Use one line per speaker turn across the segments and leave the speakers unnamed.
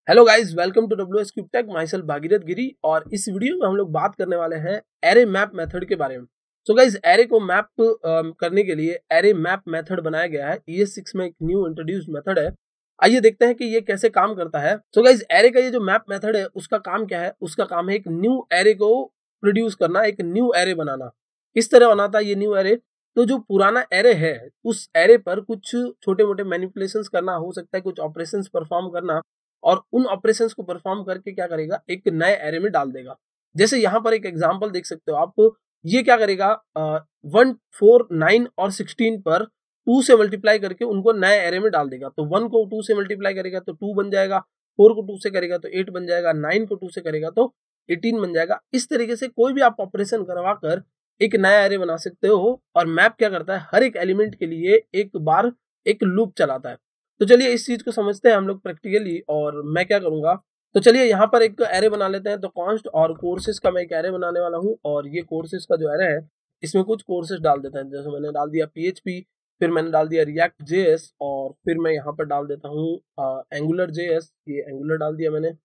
Hello guys, welcome to WS cube tech. Myself Bhagirath Giri. और इस video में हम लोग बात करने वाले हैं एरे मैप मेथड के बारे में। सो गाइस, एरे को मैप करने के लिए एरे मैप मेथड बनाया गया है। ES6 में एक न्यू इंट्रोड्यूस्ड मेथड है। आइए देखते हैं कि ये कैसे काम करता है। सो गाइस, एरे का ये जो मैप मेथड है उसका काम क्या है? उसका काम है एक न्यू एरे को प्रोड्यूस करना, एक न्यू एरे बनाना। किस तरह बनाता है ये न्यू एरे? तो जो पुराना एरे है उस एरे पर कुछ छोटे मोटे मैनिपुलेशंस करना, हो सकता है कुछ ऑपरेशंस परफॉर्म करना, और उन ऑपरेशंस को परफॉर्म करके क्या करेगा, एक नए एरे में डाल देगा। जैसे यहाँ पर एक एग्जांपल देख सकते हो आप। ये क्या करेगा, 1, 4, 9 और 16 पर 2 से मल्टीप्लाई करके उनको नए एरे में डाल देगा। तो 1 को 2 से मल्टीप्लाई करेगा तो 2 बन जाएगा, 4 को 2 से करेगा तो 8 बन जाएगा, 9 को 2 से करेगा तो 18 बन जाएगा। इस तरीके से कोई भी आप ऑपरेशन करवा कर एक नया एरे बना सकते हो। और मैप क्या करता है, हर एक एलिमेंट के लिए एक बार एक लूप चलाता है। तो चलिए इस चीज को समझते हैं हम लोग प्रैक्टिकली। और मैं क्या करूंगा, तो चलिए यहाँ पर एक एरे बना लेते हैं। तो कॉन्स्ट और कोर्सेज का मैं एक एरे बनाने वाला हूँ। और ये कोर्सेज का जो एरे है इसमें कुछ कोर्सेज डाल देते हैं। जैसे मैंने डाल दिया PHP, फिर मैंने डाल दिया React JS, और फिर मैं यहाँ पर डाल देता हूँ Angular JS। ये एंगुलर डाल दिया मैंने।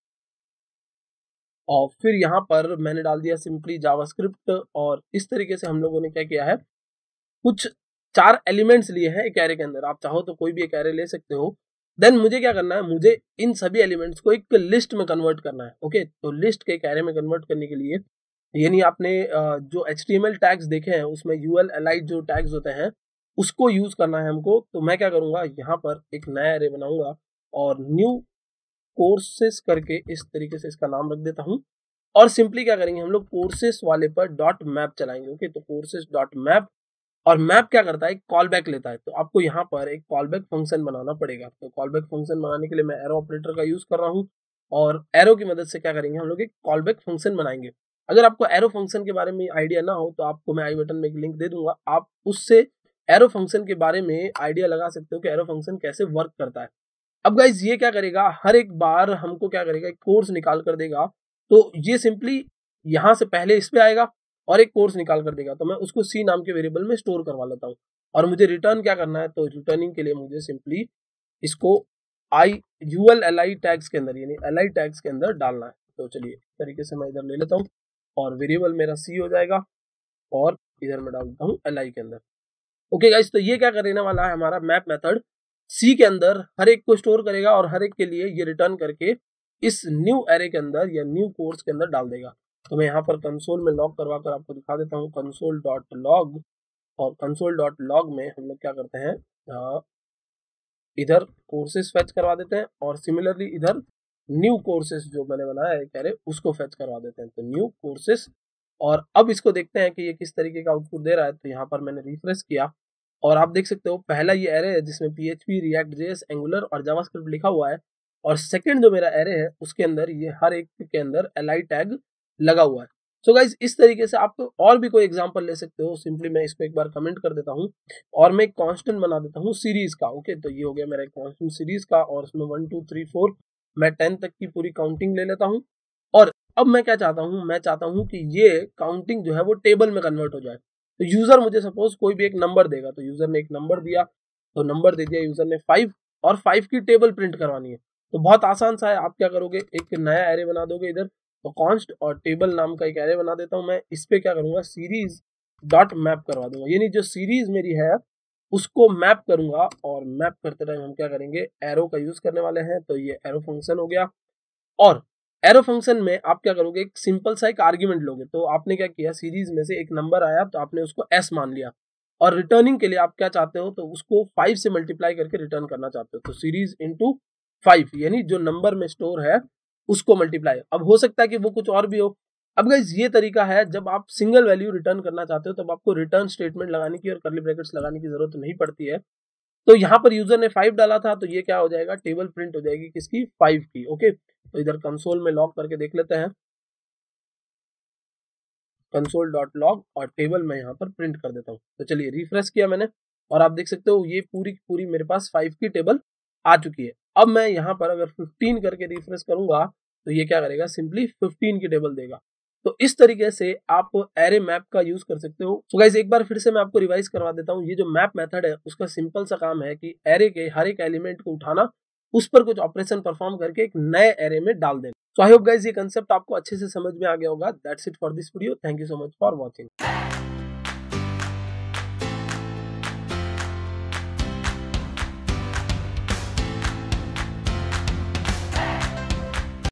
और फिर यहाँ पर मैंने डाल दिया सिंपली जावास्क्रिप्ट। और इस तरीके से हम लोगों ने क्या किया है, कुछ 4 एलिमेंट्स लिए हैं एक एरे के अंदर। आप चाहो तो कोई भी एक एरे ले सकते हो। देन मुझे क्या करना है, मुझे इन सभी एलिमेंट्स को एक लिस्ट में कन्वर्ट करना है। ओके, तो लिस्ट के एक एरे में कन्वर्ट करने के लिए, यानी आपने जो HTML टैग्स देखे हैं उसमें UL एलाइड जो टैग्स होते हैं उसको यूज करना है हमको। तो मैं क्या करूंगा, यहाँ पर एक नया एरे बनाऊंगा और न्यू कोर्सेस करके इस तरीके से इसका नाम रख देता हूँ। और सिंपली क्या करेंगे, हम लोग कोर्सेस वाले पर डॉट मैप चलाएंगे। ओके, तो कोर्सेस डॉट मैप। और मैप क्या करता है, एक कॉल बैक लेता है। तो आपको यहाँ पर एक कॉल बैक फंक्शन बनाना पड़ेगा। तो कॉल बैक फंक्शन बनाने के लिए मैं एरो ऑपरेटर का यूज कर रहा हूँ। और एरो की मदद से क्या करेंगे, हम लोग एक कॉल बैक फंक्शन बनाएंगे। अगर आपको एरो फंक्शन के बारे में आइडिया ना हो तो आपको मैं आई बटन में एक लिंक दे दूंगा, आप उससे एरो फंक्शन के बारे में आइडिया लगा सकते हो कि एरो फंक्शन कैसे वर्क करता है। अब गाइज ये क्या करेगा, हर एक बार हमको क्या करेगा, एक कोर्स निकाल कर देगा। तो ये सिंपली यहाँ से पहले इस पे आएगा और एक कोर्स निकाल कर देगा। तो मैं उसको C नाम के वेरिएबल में स्टोर करवा लेता हूँ। और मुझे रिटर्न क्या करना है, तो रिटर्निंग के लिए मुझे सिंपली इसको UL टैग्स के अंदर, यानी li टैग्स के अंदर डालना है। तो चलिए इस तरीके से मैं इधर ले लेता हूँ और वेरिएबल मेरा C हो जाएगा और इधर मैं डाल देता हूँ li के अंदर। ओके गाइस, तो ये क्या करने वाला है, हमारा मैप मेथड C के अंदर हर एक को स्टोर करेगा और हर एक के लिए ये रिटर्न करके इस न्यू एरे के अंदर या न्यू कोर्स के अंदर डाल देगा। तो मैं यहाँ पर कंसोल में लॉग करवा कर आपको दिखा देता हूँ, कंसोल डॉट लॉग। और कंसोल डॉट लॉग में हम लोग क्या करते हैं, इधर कोर्सेज फेच करवा देते हैं और सिमिलरली इधर न्यू कोर्सेज जो मैंने बनाया है एरे उसको फेच करवा देते हैं। तो न्यू कोर्सेज। और अब इसको देखते हैं कि ये किस तरीके का आउटपुट दे रहा है। तो यहाँ पर मैंने रिफ्रेश किया और आप देख सकते हो पहला ये एरे है जिसमें PHP, React JS, Angular और जावास्क्रिप्ट लिखा हुआ है। और सेकंड जो मेरा एरे है उसके अंदर ये हर एक के अंदर li टैग लगा हुआ है। सो गाइज, इस तरीके से आप और भी कोई एग्जांपल ले सकते हो। सिंपली मैं इसको एक बार कमेंट कर देता हूँ और मैं एक कांस्टेंट बना देता हूँ सीरीज का। ओके, तो ये हो गया मेरा एक कांस्टेंट सीरीज का और इसमें 1 2 3 4 मैं 10 तक की पूरी काउंटिंग ले लेता हूँ। और अब मैं क्या चाहता हूँ, मैं चाहता हूँ कि ये काउंटिंग जो है वो टेबल में कन्वर्ट हो जाए। तो यूजर मुझे सपोज कोई भी एक नंबर देगा, तो यूजर ने एक नंबर दिया, तो नंबर दे दिया यूजर ने 5 और 5 की टेबल प्रिंट करवानी है। तो बहुत आसान सा है, आप क्या करोगे, एक नया एरे बना दोगे इधर। तो कॉन्स्ट और टेबल नाम का एक एरे बना देता हूँ मैं। इस पे क्या करूंगा, सीरीज डॉट मैप करवा दूंगा, यानी जो सीरीज मेरी है उसको मैप करूंगा। और मैप करते टाइम हम क्या करेंगे, एरो का यूज करने वाले हैं। तो ये एरो फंक्शन हो गया। और एरो फंक्शन में आप क्या करोगे, एक सिंपल सा एक आर्ग्यूमेंट लोगे। तो आपने क्या किया, सीरीज में से एक नंबर आया तो आपने उसको S मान लिया। और रिटर्निंग के लिए आप क्या चाहते हो, तो उसको 5 से मल्टीप्लाई करके रिटर्न करना चाहते हो। तो सीरीज इंटू 5, यानी जो नंबर में स्टोर है उसको मल्टीप्लाई। अब हो सकता है कि वो कुछ और भी हो। अब गाइस ये तरीका है, जब आप सिंगल वैल्यू रिटर्न करना चाहते हो तब आपको रिटर्न स्टेटमेंट लगाने की और कर्ली ब्रैकेट्स लगाने की जरूरत नहीं पड़ती है। तो यहाँ पर यूजर ने 5 डाला था तो ये क्या हो जाएगा, टेबल प्रिंट हो जाएगी किसकी, 5 की। ओके, तो इधर कंसोल में लॉग करके देख लेते हैं, कंसोल डॉट लॉग, और टेबल में यहाँ पर प्रिंट कर देता हूँ। तो चलिए रिफ्रेश किया मैंने और आप देख सकते हो ये पूरी की पूरी मेरे पास 5 की टेबल आ चुकी है। अब मैं यहाँ पर अगर 15 करके रिफ्रेश करूंगा तो ये क्या करेगा, सिंपली 15 की टेबल देगा। तो इस तरीके से आप एरे मैप का यूज कर सकते हो। तो गाइस एक बार फिर से मैं आपको रिवाइज करवा देता हूँ। ये जो मैप मेथड है उसका सिंपल सा काम है कि एरे के हर एक एलिमेंट को उठाना उस पर कुछ ऑपरेशन परफॉर्म करके एक नए एरे में डाल देना। सो आई होप गाइस ये कंसेप्ट आपको अच्छे से समझ में आ गया होगा। That's it for this video. Thank you so much for watching.